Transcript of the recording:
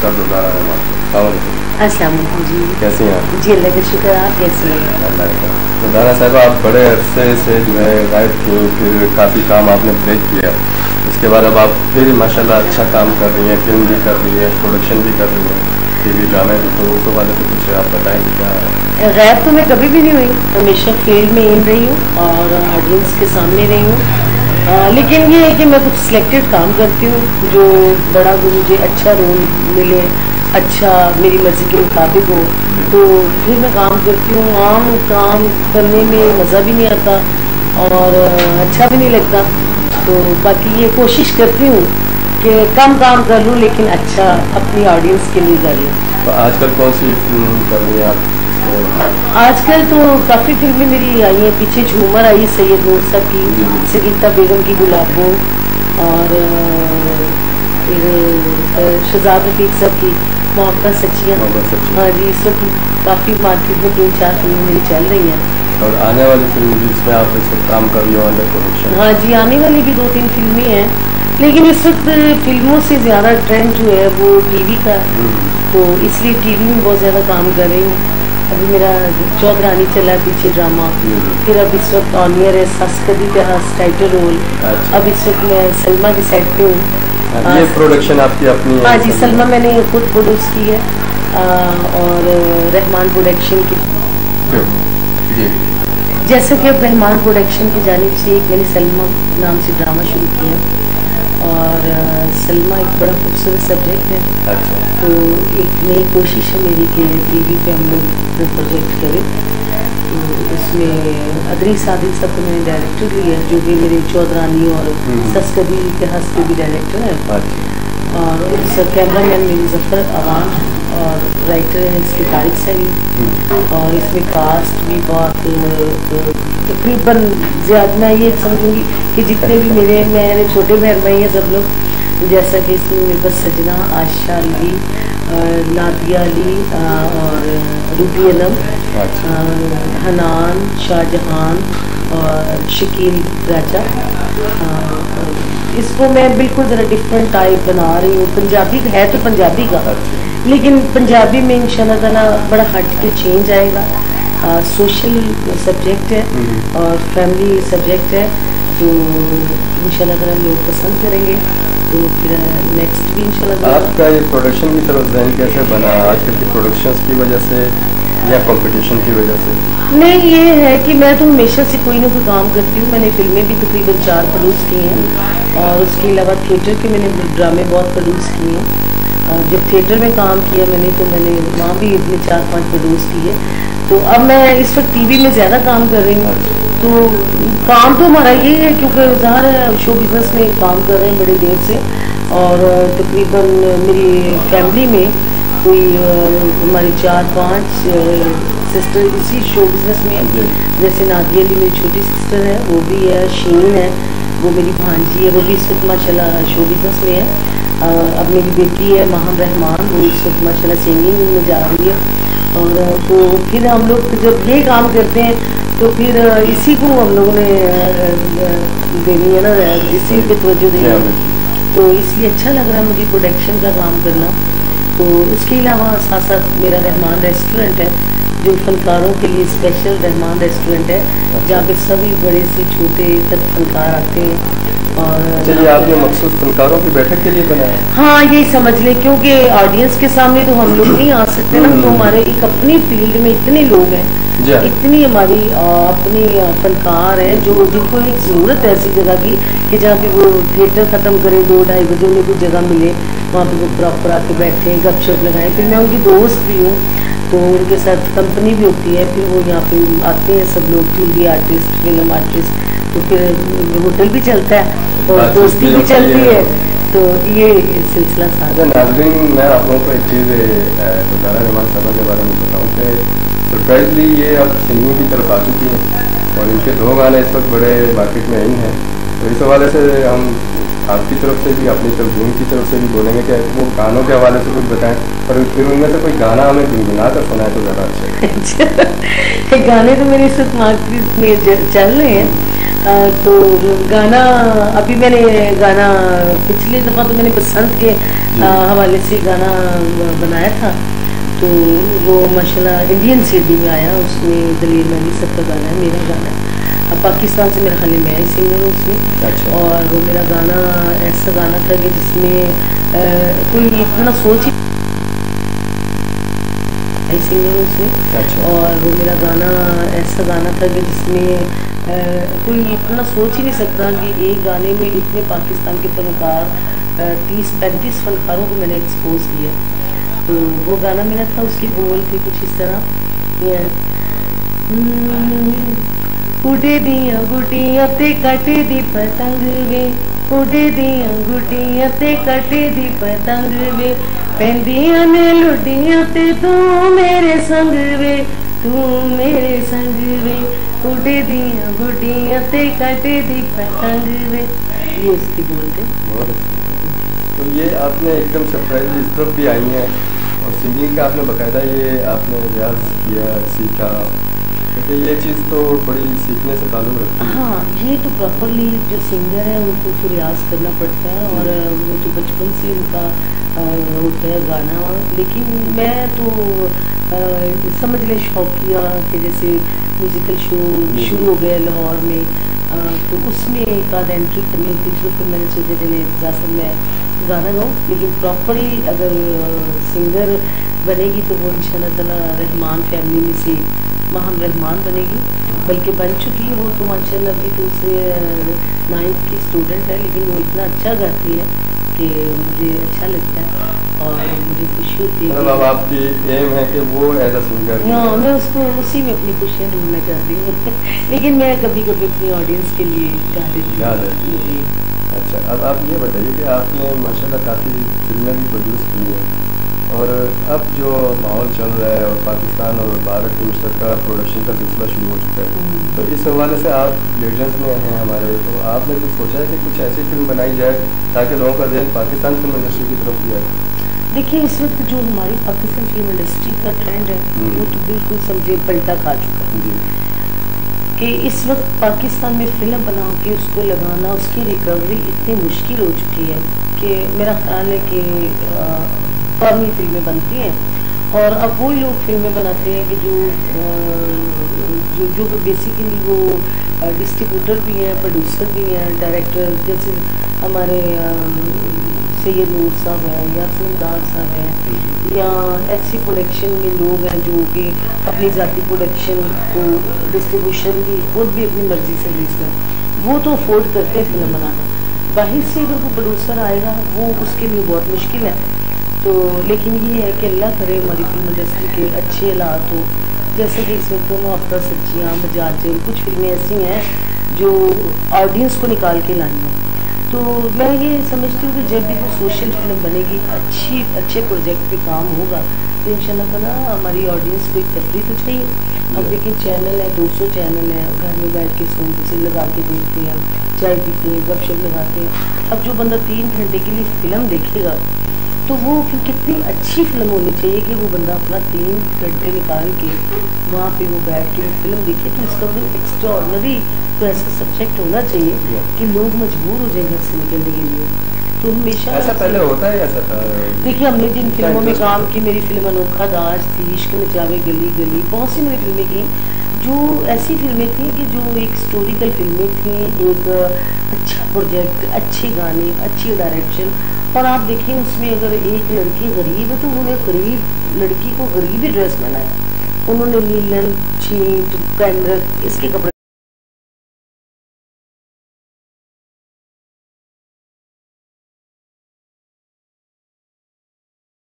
दुलारा रहमान। अस्सलाम वालेकुम जी। कैसी हैं आप? जी अल्लाह का शुक्र, आप कैसी हैं? अल्लाह का। तो दाना साहब आप बड़े अरसे से जो है गायब थी, फिर काफ़ी काम आपने ब्रेक किया, उसके बाद अब आप फिर माशाल्लाह अच्छा काम कर रही हैं, फिल्म भी कर रही हैं, प्रोडक्शन भी कर रही हैं, टीवी ड्रामे भी। तो उस वाले से कुछ आप बताएं कि क्या है? गायब तो मैं कभी भी नहीं हुई, हमेशा फील्ड में इन रही हूँ और ऑडियंस के सामने रही हूँ। लेकिन ये है कि मैं कुछ सिलेक्टेड काम करती हूँ जो बड़ा मुझे अच्छा रोल मिले, अच्छा मेरी मर्ज़ी के मुताबिक हो, तो फिर मैं काम करती हूँ। आम काम करने में मज़ा भी नहीं आता और अच्छा भी नहीं लगता, तो बाकी ये कोशिश करती हूँ कि कम काम कर लूँ लेकिन अच्छा अपनी ऑडियंस के लिए कर लूँ। तो आजकल कौन सी फिल्म कर रही हैं आप? आजकल तो काफ़ी फिल्में मेरी आई हैं, पीछे झूमर आई सैयद नूर साहब की, सगीता बेगम की गुलाबों, और फिर शहजाद रफीक साहब की मोहब्बत सच्चियाँ। हाँ जी, इस वक्त काफ़ी मार्केट में 3-4 फिल्में मेरी चल रही हैं। और आने वाली फिल्म भी जिसमें आप इस वक्त काम कर रही हो अंडर प्रोडक्शन? हाँ जी, आने वाली भी 2-3 फिल्में हैं, लेकिन इस वक्त फिल्मों से ज़्यादा ट्रेंड जो है वो टीवी का है, तो इसलिए टीवी में बहुत ज़्यादा काम कर रही हूँ। अभी मेरा चौधरानी चला है पीछे ड्रामा, फिर अब इस वक्त ऑन ईयर है सास कदी का टाइटल रोल। अब इस वक्त मैं सलमा के सेट पे हूँ। ये प्रोडक्शन आपकी अपनी है? हाँ जी, सलमा मैंने खुद प्रोड्यूस की है और रहमान प्रोडक्शन की। जी। जैसे कि अब रहमान प्रोडक्शन की जानिब से एक मैंने सलमा नाम से ड्रामा शुरू किया और सलमा एक बड़ा खूबसूरत सब्जेक्ट है। अच्छा। तो एक नई कोशिश है मेरी कि टीवी पे हम लोग प्रोजेक्ट करें, तो उसमें अदरीस आदिल साहब को मैंने डायरेक्टर लिया, जो कि मेरे चौधरानी और सस कदी इतिहास के भी डायरेक्टर हैं। और उस कैमरा मैन मेरी जफ़र अवान और राइटर हैं इसके तारिक सही। और इसमें कास्ट भी बहुत तकरीबन ज़्यादा, मैं ये समझूँगी कि जितने भी मेरे छोटे बहन भाई हैं सब लोग, जैसा कि इसमें मेरे पास सजना, आशा अली, नादिया अली और रूबी अलम, हनान, शाहजहान और शकील राजा। इसको मैं बिल्कुल ज़रा डिफरेंट टाइप बना रही हूँ। पंजाबी है तो पंजाबी का, लेकिन पंजाबी में इंशाल्लाह ताला बड़ा हट के चेंज आएगा। सोशल सब्जेक्ट है और फैमिली सब्जेक्ट है, तो इंशाल्लाह ताला लोग पसंद करेंगे, तो फिर नेक्स्ट भी इंशाल्लाह। आपका ये प्रोडक्शन की तरफ ज़हन कैसे बना? आजकल की प्रोडक्शंस की वजह से या कंपटीशन की वजह से? नहीं, ये है कि मैं तो हमेशा से कोई ना कोई काम करती हूँ। मैंने फिल्में भी तकरीबन 4 प्रोड्यूस की हैं और उसके अलावा थिएटर के मैंने ड्रामे बहुत प्रोड्यूस किए हैं। जब थिएटर में काम किया मैंने, तो मैंने वहाँ भी अपने 4-5 प्रोड्यूस किए। तो अब मैं इस वक्त टीवी में ज़्यादा काम कर रही हूँ, तो काम तो हमारा ये है क्योंकि ज़ाहिर है शो बिज़नेस में काम कर रहे हैं बड़े देर से, और तकरीबन मेरी फैमिली में कोई हमारे 4-5 सिस्टर इसी शो बिज़नेस में है। जैसे नादिया अली मेरी छोटी सिस्टर है, वो भी है, शीन है वो मेरी भांजी है, वो भी इस वक्त माशाल्लाह शो बिज़नेस में है। अब मेरी बेटी है माहम रहमान, वो इस वक्त माशाल्लाह सिंगिंग में जा रही है। और तो फिर हम लोग जब ये काम करते हैं तो फिर इसी को हम लोगों ने देनी है ना, इसी पे तवज्जो देनी है, तो इसलिए अच्छा लग रहा है मुझे प्रोडक्शन का काम करना। तो उसके अलावा साथ साथ मेरा रहमान रेस्टोरेंट है, जो फनकारों के लिए स्पेशल रहमान रेस्टोरेंट है, जहाँ पे सभी बड़े से छोटे तक फनकार आते हैं। और चलिए, आपने मखसूस फनकारों की बैठक के लिए बनाया? हाँ, यही समझ लें, क्योंकि ऑडियंस के सामने तो हम लोग नहीं आ सकते ना, तो हमारे एक अपनी फील्ड में इतने लोग हैं, इतनी हमारी अपनी फनकार हैं जो जिनको एक ज़रूरत है ऐसी जगह की कि जहाँ पे वो थिएटर ख़त्म करें 2-2:30 बजे, उन्हें कोई जगह मिले वहाँ पे वो प्रॉपर आके बैठे गपशप लगाएं। फिर मैं उनकी दोस्त भी हूँ, तो उनके साथ कंपनी भी होती है। फिर वो यहाँ पे आते हैं सब लोग, टीवी आर्टिस्ट, फिल्म आर्टिस्ट, तो फिर होटल भी चलता है और दोस्ती भी चलती है, तो ये सिलसिला साथ। नाज़रीन, मैं आप लोगों को एक चीज़ दुलारा रहमान साहब के बारे में बताऊँ कि सरप्राइजली ये अब सिंगिंग की तरफ आ चुकी है और इनके 2 गाने इस वक्त बड़े मार्केट में इन हैं। तो इस हवाले से हम आपकी तरफ से भी, अपनी तरफ की तरफ से भी बोलेंगे कि वो गानों के हवाले से कुछ बताएं, और फिर उनमें से कोई गाना हमें गुनगुना कर सुनाए तो ज़्यादा अच्छा है। गाने तो मेरे इस वक्त मार्केट में चल रहे हैं, تو گانا ابھی میں نے گانا پچھلی دفعہ تو میں نے بسنت کے حوالے سے گانا بنایا تھا، تو وہ ماشاءاللہ انڈین سیڈی میں آیا، اس میں دلیر مہندی صاحب کا گانا ہے، میرا گانا ہے۔ اب پاکستان سے میرا خالی میں ہی سنگر ہوں اس میں، اور وہ میرا گانا ایسا گانا تھا کہ جس میں کوئی اتنا سوچ ہی سنگر ہوں اس میں، اور وہ میرا گانا ایسا گانا تھا کہ جس میں کوئی اتنا سوچ ہی نہیں سکتا کہ ایک گانے میں اتنے پاکستان کے فنکار 30-35 فنکاروں کو میں نے ایکسپوز کیا۔ تو وہ گانا میرا تھا، اس کی بول تھی کچھ اس طرح، اڑے دیاں گڈیاں تے کٹے دی پتنگ وے، اڑے دیاں گڈیاں تے کٹے دی پتنگ وے، پیندیاں نے لڈیاں تے تو میرے سنگ وے، تو میرے سنگ وے، اڑے دیاں گڈیاں تے کٹے دی پتنگ وے، یہ اس کی بول تھے۔ تو یہ آپ نے ایک دم سرپرائز اس طرف بھی آئی ہیں، اور سنگنگ کا آپ نے باقاعدہ یہ آپ نے ریاض کیا، سیکھا، کیونکہ یہ چیز تو بڑی سیکھنے سے تعلق رکھتی ہے۔ ہاں، یہ تو پراپرلی جو سنگر ہے ان کو تو ریاض کرنا پڑتا ہے، اور وہ تو بچپن سے ان کا ہوتا ہے گانا، لیکن میں تو سمجھ لیں شوقیہ کہ جیسے میوزیکل شو شروع ہو گیا لاہور میں، تو اس میں ایک آدھ انٹری کرنی ہوتی تھی، تو پھر میں نے سوچا چلے اجازت میں گانا گاؤں، لیکن پراپرلی اگر سنگر بنے گی تو وہ ان شاء اللہ تعالیٰ رحمان فیملی میں سے ماہم رحمان بنے گی، بلکہ بن چکی ہے وہ تو ماشاء اللہ، ابھی تو اسے 9th کی اسٹوڈنٹ ہے، لیکن وہ اتنا اچھا گاتی ہے کہ مجھے اچھا لگتا ہے اور مجھے خوشی ہوتی ہے۔ اب آپ کی ایم ہے کہ وہ ایز اے سنگر؟ ہاں، میں اس کو اسی میں اپنی خوشیاں ڈھونڈنا چاہتی ہوں لیکن میں کبھی کبھی اپنی آڈینس کے لیے گا دیتی ہوں۔ اچھا، اب آپ یہ بتائیے کہ آپ نے ماشاء اللہ کافی فلمیں بھی پروڈیوس کی ہیں، اور اب جو ماحول چل رہا ہے اور پاکستان اور بھارت کی مشترکہ پروڈکشن کا سلسلہ شروع ہو چکا ہے، تو اس حوالے سے آپ لیجنڈس میں ہیں ہمارے، تو آپ نے کچھ سوچا ہے کہ کچھ ایسی فلم بنائی جائے تاکہ لوگوں کا ذہن پاکستان فلم انڈسٹری کی طرف بھی آئے؟ دیکھیے، اس وقت جو ہماری پاکستان فلم انڈسٹری کا ٹرینڈ ہے وہ تو بالکل سمجھے پلٹا کھا چکا ہے، کہ اس وقت پاکستان میں فلم بنا کے اس کو لگانا، اس کی ریکوری اتنی مشکل ہو چکی ہے کہ میرا خیال ہے کہ فارمی فلمیں بنتی ہیں، اور اب وہی لوگ فلمیں بناتے ہیں کہ جو بیسیکلی وہ ڈسٹریبیوٹر بھی ہیں، پروڈیوسر بھی ہیں، ڈائریکٹر، جیسے ہمارے سید نور صاحب ہیں یا سلمدار صاحب ہیں، یا ایسی پروڈکشن میں لوگ ہیں جو کہ اپنی ذاتی پروڈکشن کو ڈسٹریبیوشن بھی خود بھی اپنی مرضی سے ریلیز کریں، وہ تو افورڈ کرتے ہیں فلم بنانا، باہر سے اگر کوئی پروڈیوسر آئے گا وہ اس کے لیے بہت مشکل ہے۔ تو لیکن یہ ہے کہ اللہ کرے ہماری فلم انڈسٹری کے اچھے حالات ہو، جیسے کہ اس وقت محبت سچیاں، مجاجل، کچھ فلمیں ایسی ہیں جو آڈینس کو نکال کے لائی ہیں۔ تو میں یہ سمجھتی ہوں کہ جب بھی کوئی سوشل فلم بنے گی، اچھے پروجیکٹ پہ کام ہوگا، تو ان شاء اللہ تعالیٰ ہماری آڈینس کو ایک تفریح تو چاہیے۔ اب دیکھیں چینل ہے، 200 چینل ہیں، گھر میں بیٹھ کے سے لگا کے دیکھتے ہیں، چائے پیتے ہیں، گپ شپ لگاتے ہیں۔ اب جو بندہ 3 گھنٹے کے لیے فلم دیکھے گا تو وہ پھر کتنی اچھی فلم ہونی چاہیے کہ وہ بندہ اپنا 3 گھنٹے نکال کے وہاں پہ وہ بیٹھ کے وہ فلم دیکھے، تو اس کا جو ایکسٹرا آرڈنری تو ایسا سبجیکٹ ہونا چاہیے کہ لوگ مجبور ہو جائیں گھر سے نکلنے کے لیے۔ تو ہمیشہ ایسا پہلے ہوتا ہے، ایسا تھا؟ دیکھیے، ہم نے جن فلموں میں کام کی، میری فلم انوکھا داج تھی، عشق نچاوے گلی گلی، بہت سی میں نے فلمیں کی جو ایسی فلمیں تھیں کہ جو ایک ہسٹوریکل فلمیں تھیں، ایک اچھا پروجیکٹ، اچھے گانے، اچھی ڈائریکشن، اور آپ دیکھیں اس میں اگر ایک لڑکی غریب ہے تو انہوں نے غریب لڑکی کو غریب ہی ڈریس بنایا، انہوں نے لیلن چینٹ کیمرک اس کے کپڑے